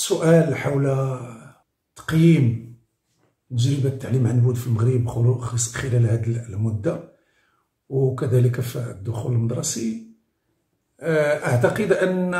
السؤال حول تقييم تجربة التعليم عن بعد في المغرب خلال هذه المدة، وكذلك في الدخول المدرسي. أعتقد أن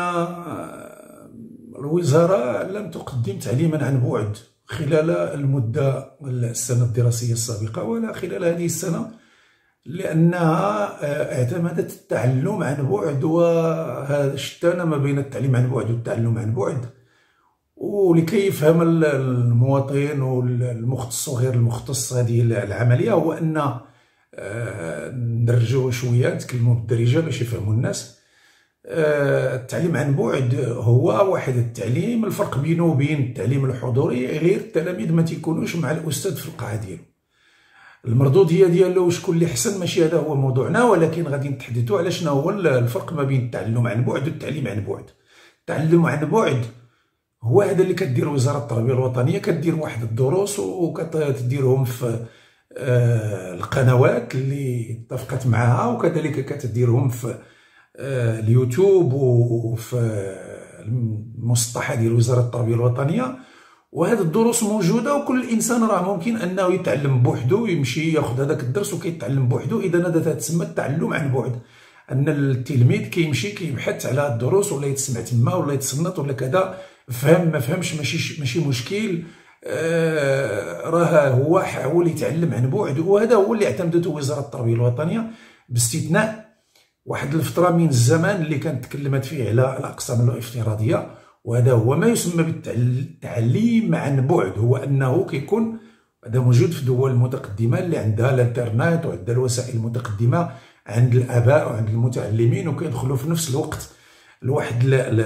الوزارة لم تقدم تعليما عن بعد خلال السنة الدراسية السابقة ولا خلال هذه السنة، لأنها اعتمدت التعلم عن بعد، وهذا شتان ما بين التعليم عن بعد والتعلم عن بعد. ولكي يفهم المواطن والمختص وغير المختص هذه العملية، هو أن ندرجوه شوية، نتكلموا بالدارجة باش يفهموا الناس. التعليم عن بعد هو واحد التعليم، الفرق بينه وبين التعليم الحضوري غير التلاميذ ما تيكونوش مع الأستاذ في القاعة ديالو. المردودية ديالو وشكون اللي حسن ماشي هذا هو موضوعنا، ولكن غادي نتحدثوا على شنو هو الفرق ما بين التعلم عن بعد والتعليم عن بعد. التعلم عن بعد هو هذا اللي كدير وزارة التربية الوطنية، كدير واحد الدروس وكتديرهم في القنوات اللي اتفقت معها، وكذلك كتديرهم في اليوتيوب وفي المسطحة ديال وزارة التربية الوطنية. وهذه الدروس موجودة، وكل إنسان راه ممكن أنه يتعلم بوحدو، يمشي ياخذ هذاك الدرس وكيتعلم بوحدو. إذا هذا تسمى التعلم عن بعد، أن التلميذ كيمشي كيبحث على الدروس، ولا يتسمع تما ولا يتصنت ولا كذا، فهم ما فهمش ماشي مشكل، راه هو اللي يتعلم عن بعد. وهذا هو اللي اعتمدته وزارة التربية الوطنية، باستثناء واحد الفترة من الزمان اللي كانت تكلمت فيه على الأقسام الافتراضية، وهذا هو ما يسمى بالتعليم عن بعد. هو أنه كيكون هذا موجود في الدول المتقدمة اللي عندها الانترنت وعندها الوسائل المتقدمة، عند الآباء وعند المتعلمين، وكيدخلوا في نفس الوقت لواحد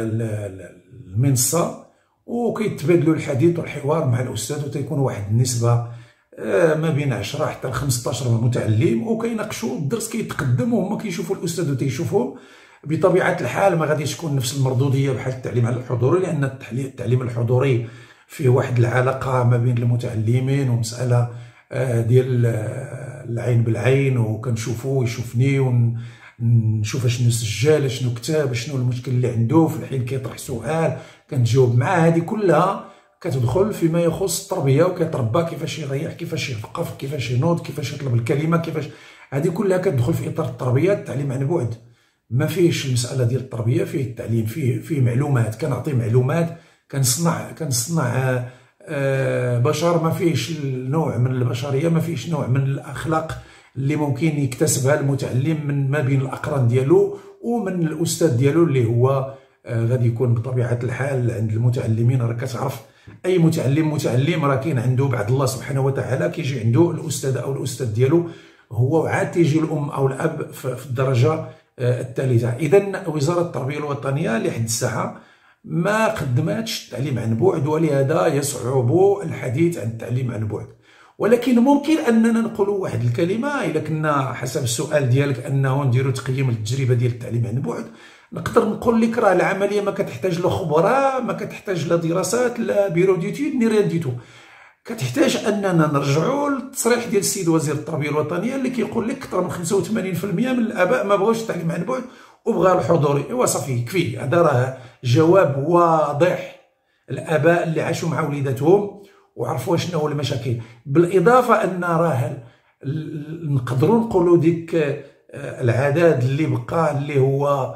المنصة وكيتبادلوا الحديث والحوار مع الأستاذ، وتيكون واحد النسبة ما بين 10 حتى 15 متعلم، وكيناقشوا الدرس كيتقدم وهما كيشوفوا الأستاذ وتيشوفهم. بطبيعة الحال ما غاديش تكون نفس المردودية بحال التعليم الحضوري، لأن التعليم الحضوري فيه واحد العلاقة ما بين المتعلمين، ومسألة ديال العين بالعين، وكنشوفو يشوفني ونشوف شنو سجل، شنو كتب، شنو المشكل اللي عنده، في الحين كيطرح سؤال كنجاوب معاه. هذه كلها كتدخل فيما يخص التربية، وكيتربى كيفاش يريح، كيفاش يثقف، كيفاش ينوض، كيفاش يطلب الكلمة، كيفاش. هذه كلها كتدخل في إطار التربية. التعليم عن بعد ما فيهش المسألة ديال التربية، فيه التعليم، فيه معلومات، كنعطي معلومات، كنصنع بشر، ما فيهش نوع من البشرية، ما فيهش نوع من الأخلاق اللي ممكن يكتسبها المتعلم من ما بين الأقران ديالو ومن الأستاذ ديالو، اللي هو غادي يكون بطبيعة الحال عند المتعلمين. راك كتعرف أي متعلم راه كاين عنده بعد الله سبحانه وتعالى كيجي عنده الأستاذ أو الأستاذ ديالو، هو عاد تيجي الأم أو الأب في الدرجة الثالثة. إذا وزارة التربية الوطنية لحد الساعة ما قدماتش التعليم عن بعد، ولهذا يصعب الحديث عن التعليم عن بعد. ولكن ممكن أننا نقولوا واحد الكلمة، إلا كنا حسب السؤال ديالك أنه نديروا تقييم التجربة ديال التعليم عن بعد، نقدر نقول لك راه العملية ما كتحتاج لا خبراء، ما كتحتاج لا دراسات، لا بيرو ديتود، ني ريان ديتو. كتحتاج أننا نرجعوا للتصريح ديال السيد وزير التربية الوطنية اللي كيقول لك أكثر من 85% من الآباء ما بغاوش التعليم عن بعد وبغاو الحضوري. إوا صافي يكفي، هذا راه جواب واضح. الآباء اللي عاشوا مع وليداتهم وعرفوا شنو هو المشاكل، بالإضافة أن راه نقدروا نقولوا ديك العدد اللي بقى اللي هو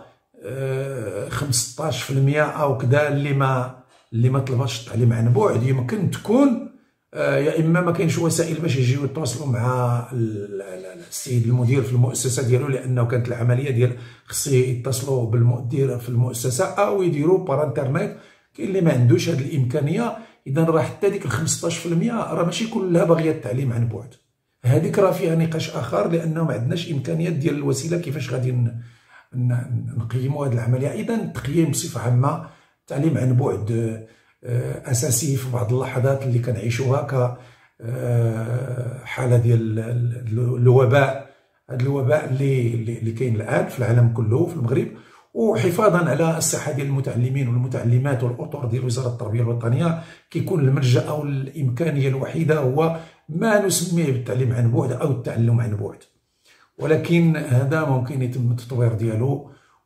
15% أو كذا اللي ما طلباتش التعليم عن بعد، يمكن تكون يا اما ما كاينش وسائل باش يجيو يتواصلوا مع السيد المدير في المؤسسه ديالو، لانه كانت العمليه ديال خص يتصلوا بالمدير في المؤسسه او يديروا بار انترنت. كاين اللي ما عندوش هذه الامكانيه. اذا راه حتى ديك 15% راه ماشي كلها باغيه التعليم عن بعد. هذيك راه فيها نقاش اخر، لانه ما عندناش امكانيات ديال الوسيله كيفاش غادي نقيموا هذه العمليه. اذا التقييم بصفه عامه التعليم عن بعد أساسي في بعض اللحظات اللي كنعيشوها كحالة ديال الوباء. هذا الوباء اللي كاين الآن في العالم كله في المغرب، وحفاظا على الصحة ديال المتعلمين والمتعلمات والأطر ديال وزارة التربية الوطنية، كيكون الملجأ أو الإمكانية الوحيدة هو ما نسميه بالتعليم عن بعد أو التعلم عن بعد. ولكن هذا ممكن يتم التطوير ديالو،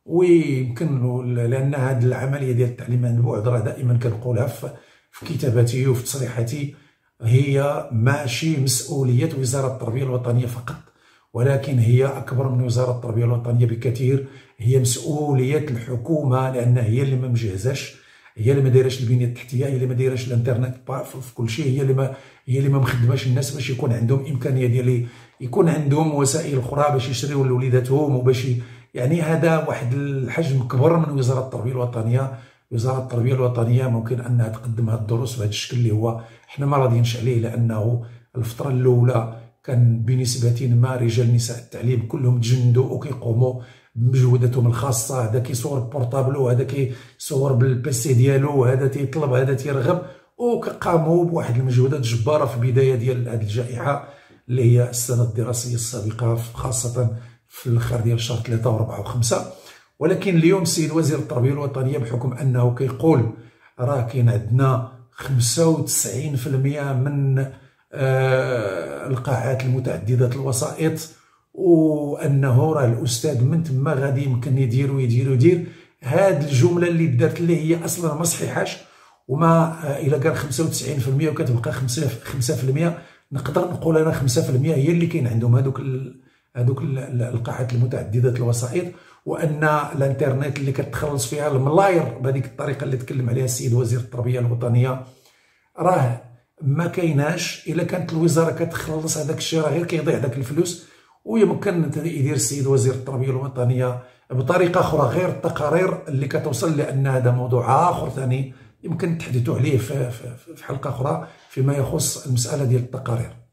ويمكن لان هذه العمليه ديال التعليم عن بعد راه دائما كنقولها في كتاباتي وفي تصريحاتي، هي ماشي مسؤوليه وزاره التربيه الوطنيه فقط، ولكن هي اكبر من وزاره التربيه الوطنيه بكثير. هي مسؤوليه الحكومه، لان هي اللي ما مجهزاش، هي اللي ما دايراش البنيه التحتيه، هي اللي ما دايراش الانترنت في كل شيء، هي اللي ما مخدماش الناس باش يكون عندهم امكانيه ديال يكون عندهم وسائل اخرى باش يشريو لوليداتهم وباش يعني هذا واحد الحجم كبر من وزاره التربيه الوطنيه. وزاره التربيه الوطنيه ممكن انها تقدم هذه الدروس بهذا الشكل اللي هو حنا ما راضيينش عليه، لانه الفتره الاولى كان بنسبه ما رجال نساء التعليم كلهم تجندوا وكيقوموا بمجهوداتهم الخاصه، هذا كيصور بورطابلو، هذا كيصور بالبيسي ديالو، هذا تيطلب، هذا تيرغب، وقاموا بواحد المجهودات جباره في البدايه ديال هذه الجائحه اللي هي السنه الدراسيه السابقه، خاصه في الاخر ديال شهر 3 و4 و5. ولكن اليوم السيد وزير التربيه الوطنيه بحكم انه كيقول راه كاين عندنا 95% من القاعات المتعدده الوسائط، وانه راه الاستاذ من تما غادي يمكن يدير هاد الجمله اللي دارت اللي هي اصلا ما صحيحاش. وما الا قال 95% وكتبقى 5%، نقدر نقول انا 5% هي اللي كاين عندهم هذوك القاعات المتعدده الوسائط، وان الانترنت اللي كتخلص فيها الملاير بهذيك الطريقه اللي تكلم عليها السيد وزير التربيه الوطنيه راه ما كايناش. الا كانت الوزاره كتخلص هذاك الشيء راه غير كيضيع داك الفلوس، ويمكن يدير السيد وزير التربيه الوطنيه بطريقه اخرى غير التقارير اللي كتوصل، لان هذا موضوع اخر ثاني يمكن نتحدثوا عليه في حلقه اخرى فيما يخص المساله ديال التقارير.